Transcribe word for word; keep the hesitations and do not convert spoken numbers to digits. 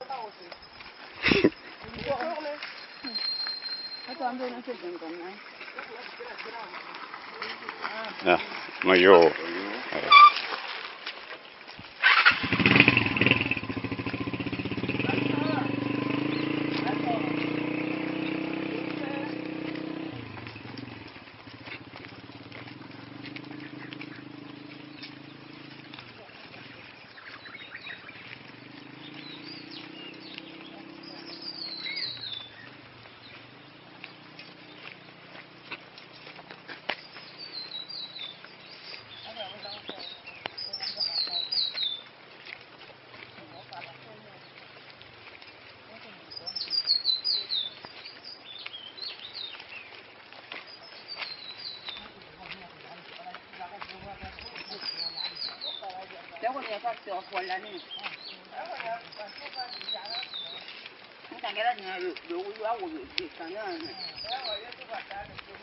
Ja, maar joh. Nếu con này phát cho quần là nè. Chúng ta cái đó nhà đủ đủ quá rồi, việc cả nữa.